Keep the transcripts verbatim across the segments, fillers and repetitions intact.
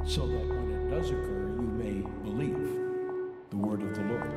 so that when it does occur, you may believe the word of the Lord.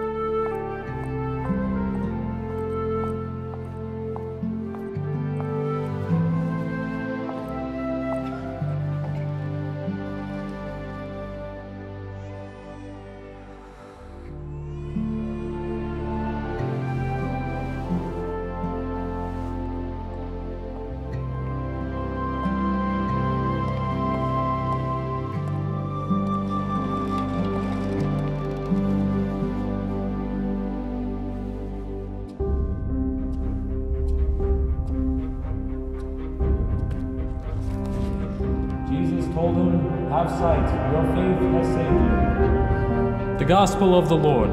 Told him, "Have sight, your faith has saved you." The Gospel of the Lord.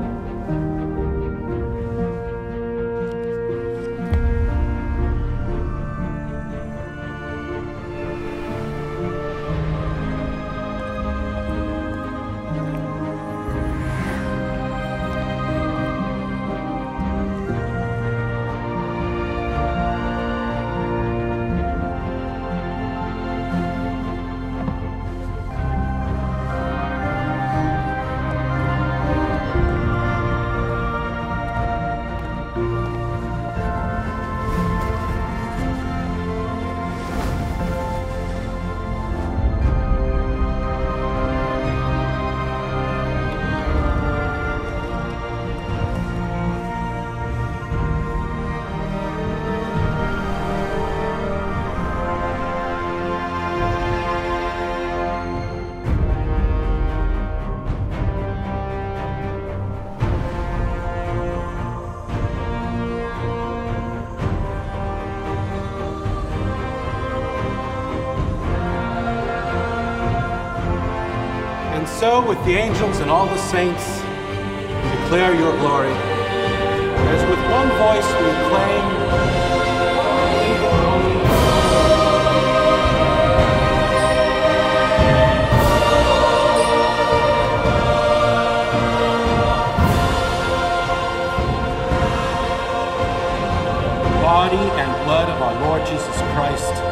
And so, with the angels and all the saints, declare your glory, as with one voice we acclaim, Holy, holy, the body and blood of our Lord Jesus Christ,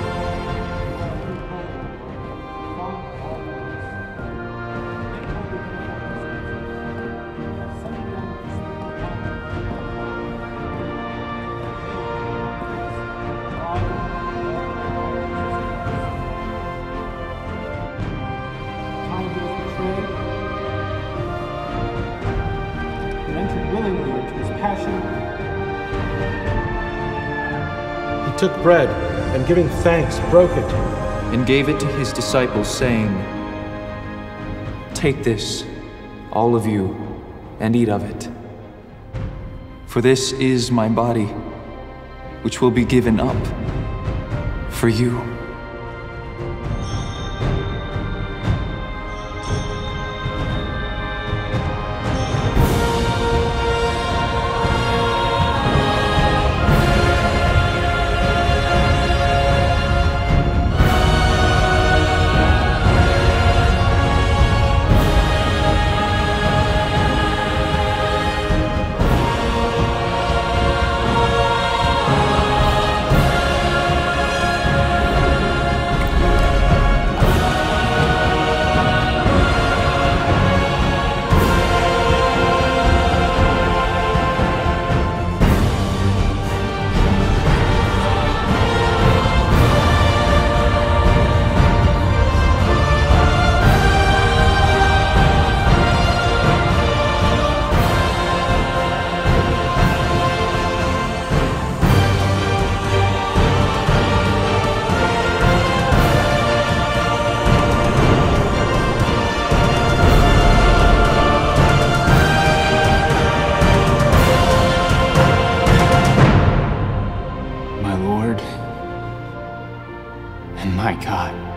He took bread, and giving thanks, broke it, and gave it to his disciples, saying, "Take this, all of you, and eat of it. For this is my body, which will be given up for you." my Lord and my God.